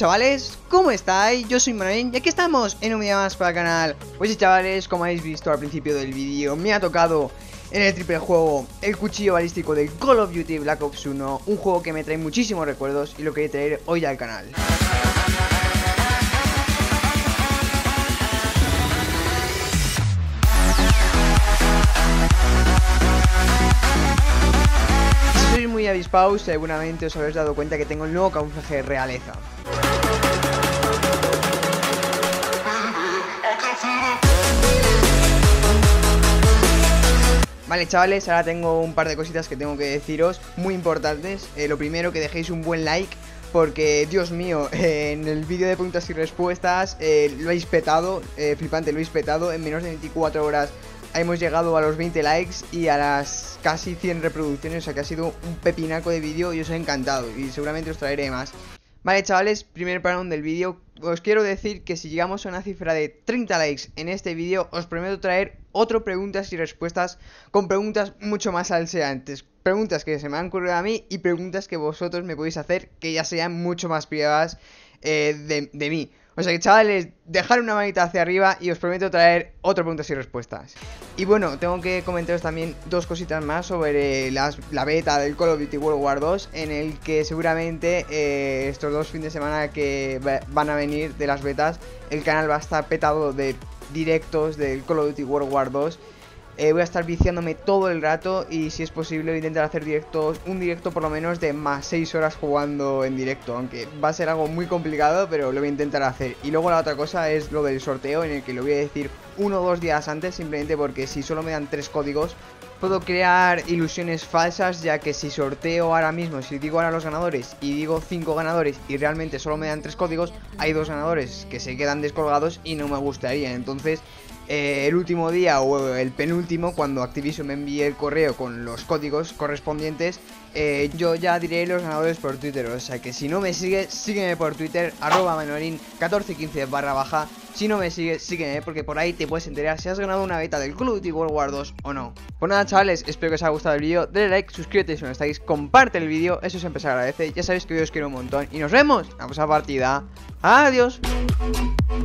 chavales, ¿cómo estáis? Yo soy Manorin y aquí estamos en un video más para el canal. Pues sí, chavales, como habéis visto al principio del vídeo, me ha tocado en el triple juego el cuchillo balístico del Call of Duty Black Ops 1. Un juego que me trae muchísimos recuerdos y lo quería traer hoy al canal. Si sois muy avispados, seguramente os habréis dado cuenta que tengo el nuevo camuflaje de realeza. Vale, chavales, ahora tengo un par de cositas que tengo que deciros, muy importantes. Lo primero, que dejéis un buen like, porque, Dios mío, en el vídeo de preguntas y respuestas lo habéis petado, flipante, lo habéis petado. En menos de 24 horas hemos llegado a los 20 likes y a las casi 100 reproducciones, o sea que ha sido un pepinaco de vídeo y os ha encantado y seguramente os traeré más. Vale, chavales, primer parón del vídeo. Os quiero decir que si llegamos a una cifra de 30 likes en este vídeo, os prometo traer otro preguntas y respuestas con preguntas mucho más salseantes. Preguntas que se me han ocurrido a mí y preguntas que vosotros me podéis hacer, que ya sean mucho más privadas de mí. O sea que, chavales, dejad una manita hacia arriba y os prometo traer otro preguntas y respuestas. Y bueno, tengo que comentaros también dos cositas más sobre la beta del Call of Duty World War 2, en el que seguramente estos dos fines de semana que van a venir de las betas, el canal va a estar petado de directos del Call of Duty World War 2. Voy a estar viciándome todo el rato y, si es posible, voy a intentar hacer un directo por lo menos de más 6 horas jugando en directo, aunque va a ser algo muy complicado, pero lo voy a intentar hacer. Y luego la otra cosa es lo del sorteo, en el que lo voy a decir 1 o 2 días antes, simplemente porque si solo me dan 3 códigos puedo crear ilusiones falsas, ya que si sorteo ahora mismo, si digo ahora los ganadores y digo 5 ganadores y realmente solo me dan 3 códigos, hay 2 ganadores que se quedan descolgados y no me gustaría. Entonces el último día o el penúltimo, cuando Activision me envíe el correo con los códigos correspondientes, yo ya diré los ganadores por Twitter. O sea que si no me sigues, sígueme por Twitter, @manorin1415_. Si no me sigues, sígueme, porque por ahí te puedes enterar si has ganado una beta del Call of Duty World War 2 o no. Pues nada, chavales, espero que os haya gustado el vídeo. Dale like, suscríbete si no estáis, comparte el vídeo, eso siempre se agradece. Ya sabéis que yo os quiero un montón y nos vemos en la próxima partida. Adiós.